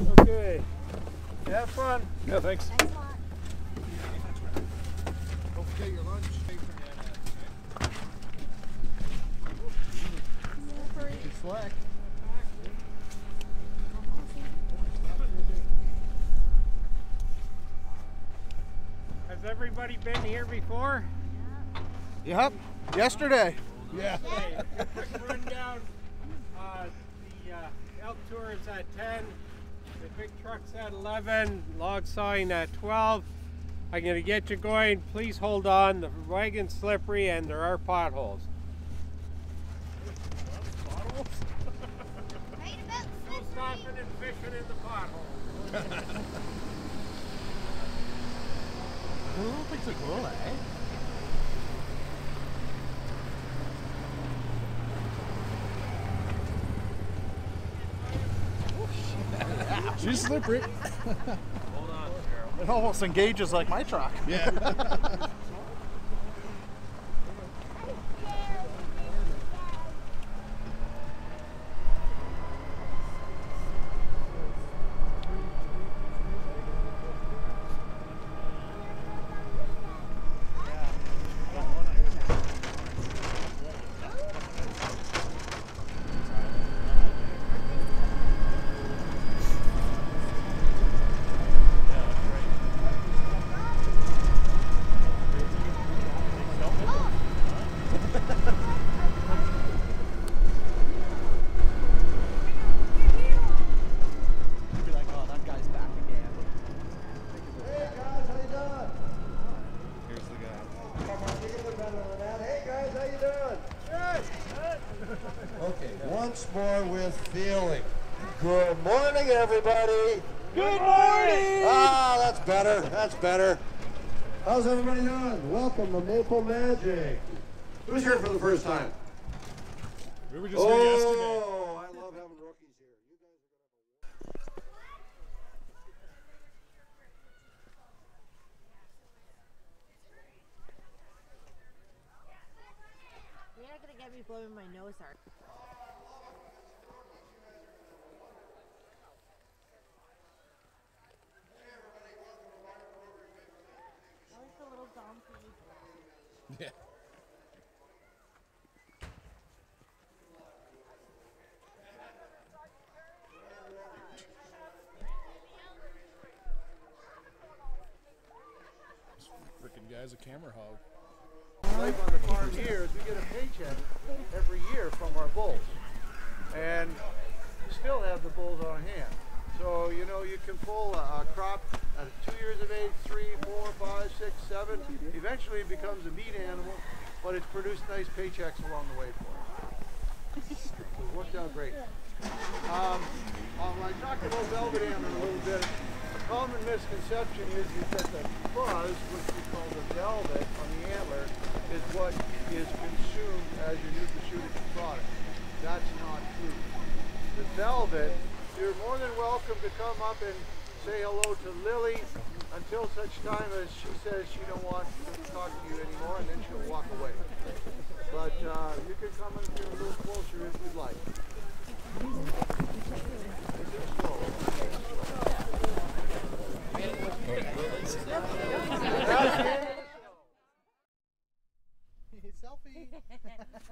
Okay. Have fun. Yeah, thanks. Thanks a lot. Don't forget your lunch. It's slack. Has everybody been here before? Yep. Yesterday. Yeah. Okay. Quick rundown. The elk tour is at 10. The big truck's at 11. Log sawing at 12. I'm going to get you going. Please hold on. The wagon's slippery and there are potholes. Potholes? Right about No stopping and fishing in the potholes. Cool, things are cool, eh? She's slippery. Hold on, Cheryl. It almost engages like my truck. Yeah. Okay, once more with feeling. Good morning, everybody. Good morning! Ah, that's better. That's better. How's everybody doing? Welcome to Maple Magic. Who's here for the first time? We were just here yesterday. Oh, I love having rookies here. You guys are gonna You're not gonna get me blowing my nose out. I like the little donkey. Yeah. This frickin' guy's a camera hog. Life on the farm here is we get a paycheck every year from our bulls, and we still have the bulls on hand. So you know you can pull a crop at 2 years of age, 3, 4, 5, 6, 7. Eventually it becomes a meat animal, but it's produced nice paychecks along the way for us. So it worked out great. When I talked about velvet antler a little bit, a common misconception is that the fuzz, which we call the velvet on the antler, is what is consumed as your nutraceutical product. That's not true. The velvet, you're more than welcome to come up and say hello to Lily until such time as she says she don't want to talk to you anymore, and then she'll walk away. But you can come in here a little closer if you'd like. Selfie.